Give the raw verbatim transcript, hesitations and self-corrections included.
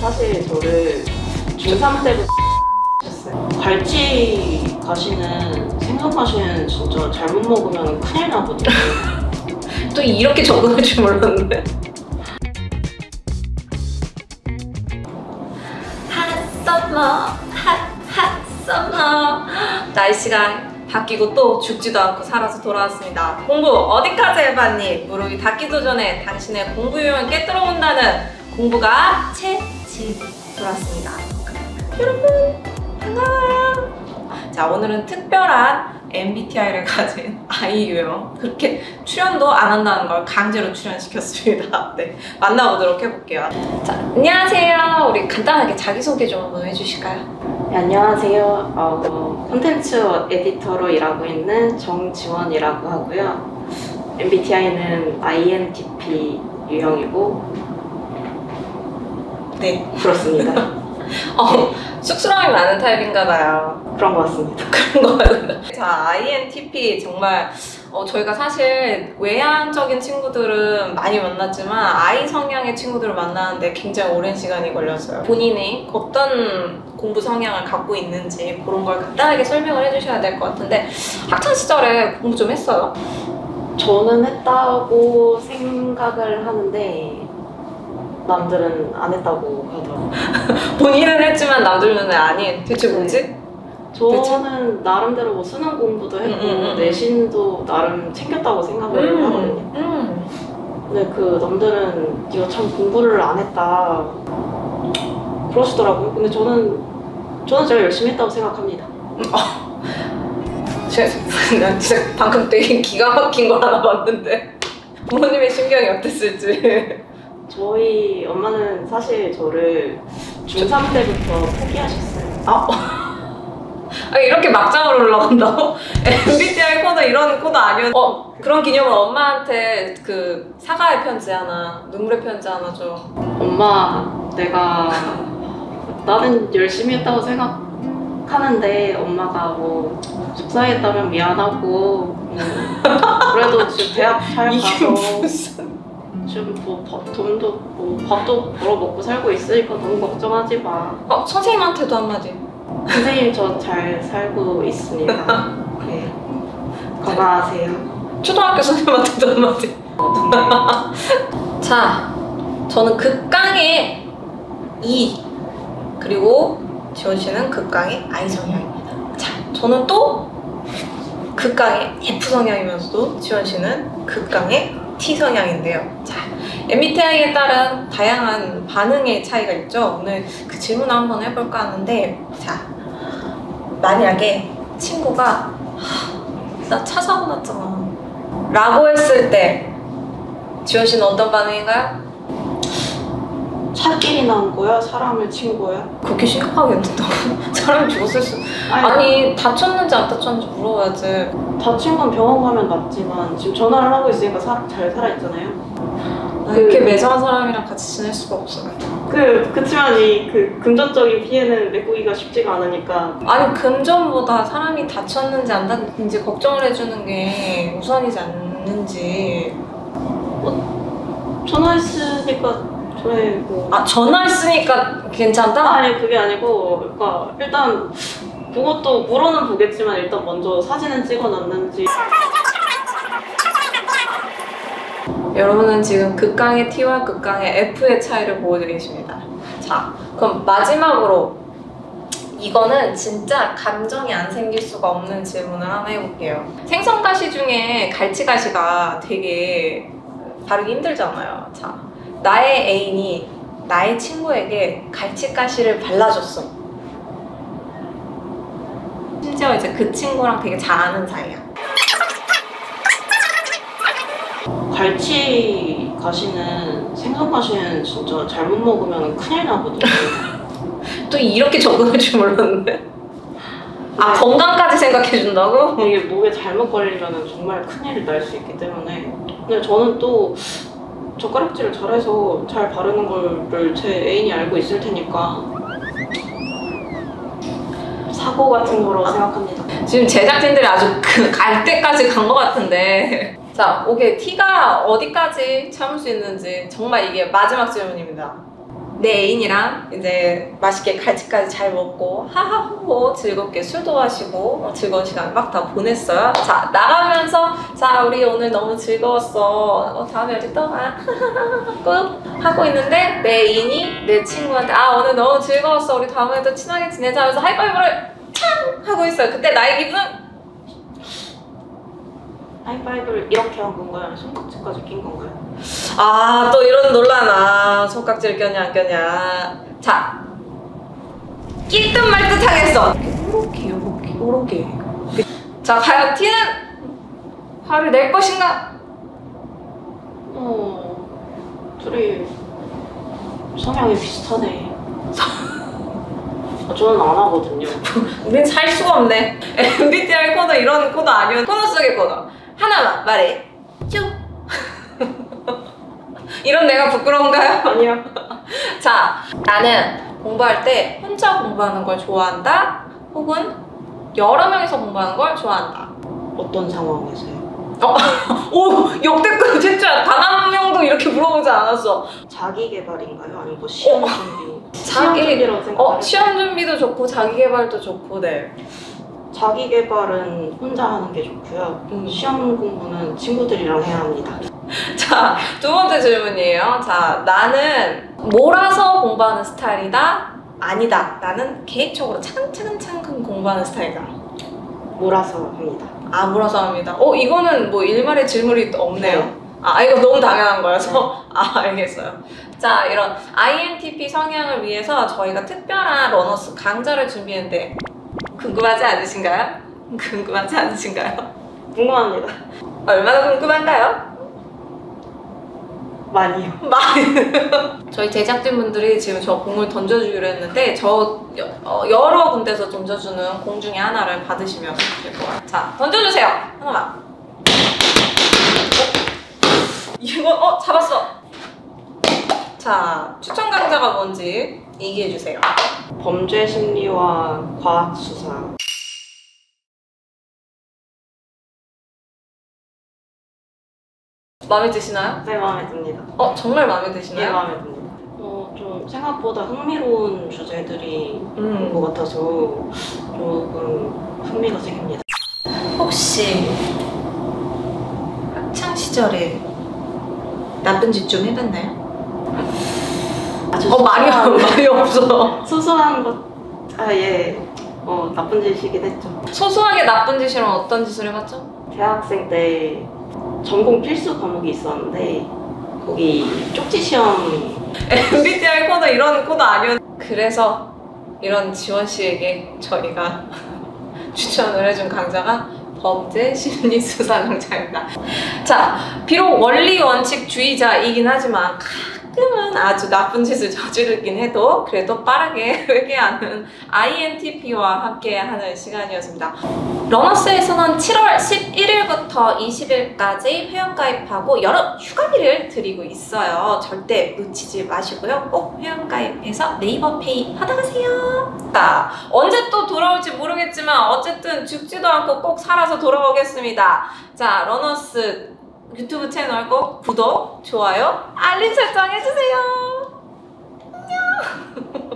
사실 저를 중삼 때부터 했어요. 갈치 가시는 생선 가시는 진짜 잘못 먹으면 큰일 나거든요. 또 이렇게 적응할 줄 몰랐는데. 핫썸머 핫핫썸머 날씨가 바뀌고 또 죽지도 않고 살아서 돌아왔습니다. 공부 어디까지 해봤니? 무릎이 닿기도 전에 당신의 공부 유형을 깨뜨려 본다는 공부가 채집 돌아왔습니다. 여러분 반가워요. 자, 오늘은 특별한 엠비티아이를 가진 아이 유형, 그렇게 출연도 안 한다는 걸 강제로 출연시켰습니다. 네, 만나보도록 해볼게요. 자, 안녕하세요. 우리 간단하게 자기소개 좀 한번 해주실까요? 네, 안녕하세요. 어, 콘텐츠 에디터로 일하고 있는 정지원이라고 하고요. 엠비티아이는 아이엔티피 유형이고 네, 그렇습니다. 어, 쑥스러움이 많은 타입인가 봐요. 그런 것 같습니다. 그런 거 같습니다. 자, 아이엔티피 정말 어, 저희가 사실 외향적인 친구들은 많이 만났지만 아이 성향의 친구들을 만나는데 굉장히 오랜 시간이 걸렸어요. 본인이 어떤 공부 성향을 갖고 있는지 그런 걸 간단하게 설명을 해주셔야 될 것 같은데, 학창시절에 공부 좀 했어요? 저는 했다고 생각을 하는데 남들은 안 했다고 하더라고요. 본인은 했지만 남들 눈에 아닌. 대체 뭐지? 네. 저는 나름대로 뭐 수능 공부도 했고 음, 음, 음. 내신도 나름 챙겼다고 생각을 음, 하거든요. 음. 근데 그 남들은 네가 참 공부를 안 했다 그러시더라고요. 근데 저는 저는 제가 열심히 했다고 생각합니다. 어. 난 진짜 방금 되게 기가 막힌 걸 하나 봤는데 부모님의 심경이 어땠을지. 저희 엄마는 사실 저를 중삼 때부터 포기하셨어요. 아, 아 이렇게 막장으로 올라간다고? 엠비티아이 코드 이런 코드 아니었... 어, 그런 기념은 엄마한테 그 사과의 편지 하나, 눈물의 편지 하나 줘. 엄마, 내가 나는 열심히 했다고 생각하는데 엄마가 뭐 속상했다면 미안하고 음, 그래도 지금 대학 잘 가서 무슨... 지금 뭐 밥, 돈도 뭐 밥도 벌어 먹고 살고 있으니까 너무 걱정하지 마. 어, 선생님한테도 한마디. 선생님 저 잘 살고 있습니다. 네. 건강하세요. 초등학교 선생님한테도 한마디. 자, 저는 극강의 E, 그리고 지원 씨는 극강의 I 성향입니다. 자, 저는 또 극강의 F 성향이면서도 지원 씨는 극강의 T 성향인데요. 자, 엠비티아이에 따른 다양한 반응의 차이가 있죠. 오늘 그 질문을 한번 해볼까 하는데, 자, 만약에 친구가 나 차 사고 났잖아 라고 했을 때 지원 씨는 어떤 반응인가요? 차끼리 난 거야? 사람을 친 거야? 그렇게 심각하게 된다고? 사람이 죽었을 수... 아니, 아니 다쳤는지 안 다쳤는지 물어봐야지. 다친 건 병원 가면 낫지만 지금 전화를 하고 있으니까 사, 잘 살아있잖아요. 그, 이렇게 매정한 사람이랑 같이 지낼 수가 없어요. 그, 그치만 이 그 금전적인 피해는 메꾸기가 쉽지가 않으니까. 아니, 금전보다 사람이 다쳤는지 안 다쳤는지 걱정을 해주는 게 우선이지 않는지. 어, 전화했으니까 저희 뭐... 아, 전화했으니까 괜찮다? 아니 그게 아니고 그러니까 일단 그것도 물어는 보겠지만 일단 먼저 사진은 찍어놨는지. 여러분은 지금 극강의 T와 극강의 F의 차이를 보고 계십니다. 자, 그럼 마지막으로 이거는 진짜 감정이 안 생길 수가 없는 질문을 하나 해볼게요. 생선가시 중에 갈치가시가 되게 바르기 힘들잖아요. 자, 나의 애인이 나의 친구에게 갈치가시를 발라줬어. 심지어 이제 그 친구랑 되게 잘 아는 사이야. 갈치 가시는 생선 가시는 진짜 잘못 먹으면 큰일 나거든요. 또 이렇게 적응할 줄 몰랐는데. 아, 네. 건강까지 생각해준다고? 이게 목에 잘못 걸리면 정말 큰일이 날 수 있기 때문에. 근데 저는 또 젓가락질을 잘해서 잘 바르는 거를 제 애인이 알고 있을 테니까 사고 같은 거라고 생각합니다. 지금 제작진들이 아주 그 갈 때까지 간 것 같은데. 자, 오케이. T가 어디까지 참을 수 있는지 정말 이게 마지막 질문입니다. 내 애인이랑 이제 맛있게 갈치까지 잘 먹고 하하호호 즐겁게 술도 마시고 즐거운 시간 막 다 보냈어요. 자, 나가면서 자, 우리 오늘 너무 즐거웠어. 어, 다음에 어디 또 봐. 하고 하고 있는데 내 애인이 내 친구한테 아, 오늘 너무 즐거웠어. 우리 다음에 또 친하게 지내자 하면서 하이파이브를 탕 하고 있어요. 그때 나의 기분은 하이파이브를 이렇게 한 건가요? 아니면 손깍지까지 낀 건가요? 아, 또 이런 논란. 아, 손깍지를 꼈냐 안 꼈냐. 자, 낄 듯 말 듯 하겠어. 요렇게 요렇게 요렇게. 자, 과연 T는 화를 낼 것인가? 어... 둘이 성향이 비슷하네. 아, 저는 안 하거든요. 우린 살 수가 없네. 엠비티아이 코너 이런 코너 아니면 코너 속의 코너. 하나만 말해. 쭉. 이런 내가 부끄러운가요? 아니요. 자, 나는 공부할 때 혼자 공부하는 걸 좋아한다. 혹은 여러 명이서 공부하는 걸 좋아한다. 어떤 상황에서요? 어, 오, 역대급 진짜 단 한 명도 이렇게 물어보지 않았어. 자기 개발인가요? 아니면 뭐 시험 어. 준비? 자기- 시험 준비라고 생각해요. 어, 시험 준비도 좋고 자기 개발도 좋고, 네. 자기 개발은 혼자 하는 게 좋고요. 음. 시험 공부는 친구들이랑 해야 합니다. 자, 두 번째 질문이에요. 자, 나는 몰아서 공부하는 스타일이다. 아니다. 나는 계획적으로 차근차근차근 공부하는 스타일이다. 몰아서 합니다. 아, 몰아서 합니다. 어, 이거는 뭐 일말의 질문이 또 없네요. 아, 이거 너무 당연한 거여서. 아, 알겠어요. 자, 이런 아이엔티피 성향을 위해서 저희가 특별한 러너스 강좌를 준비했는데 궁금하지 않으신가요? 궁금하지 않으신가요? 궁금합니다. 얼마나 궁금한가요? 많이요. 많이. 저희 제작진분들이 지금 저 공을 던져주기로 했는데 저 여, 어, 여러 군데서 던져주는 공 중에 하나를 받으시면 될 것 같아요. 자, 던져주세요. 하나만. 어? 이거 어 잡았어. 자, 추천 강좌가 뭔지 얘기해주세요. 범죄 심리와 과학 수사. 마음에 드시나요? 네, 마음에 듭니다. 어, 정말 마음에 네, 드시나요? 마음에 듭니다. 어, 좀 생각보다 흥미로운 주제들이 있는 것 음. 같아서 조금 흥미가 생깁니다. 혹시 학창 시절에 나쁜 짓 좀 해봤나요? 아주 어, 말이 소소한- 말이 없어. 소소한 것, 아, 예. 어, 나쁜 짓이긴 했죠. 소소하게 나쁜 짓이란 어떤 짓을 해봤죠? 대학생 때 전공 필수 과목이 있었는데 거기 쪽지 시험. 엠비티아이 코너 이런 코너 아니었. 그래서 이런 지원 씨에게 저희가 추천을 해준 강좌가 범죄 심리 수사 강좌입니다. 자, 비록 원리 원칙주의자이긴 하지만 가끔은 아주 나쁜 짓을 저지르긴 해도 그래도 빠르게 회개하는 아이엔티피와 함께하는 시간이었습니다. 러너스에서는 칠월 십일일부터 이십일까지 회원가입하고 여러 휴가비를 드리고 있어요. 절대 놓치지 마시고요. 꼭 회원가입해서 네이버페이 받아가세요. 자, 언제 또 돌아올지 모르겠지만 어쨌든 죽지도 않고 꼭 살아서 돌아오겠습니다. 자, 러너스 유튜브 채널 꼭 구독, 좋아요, 알림 설정 해주세요. 안녕.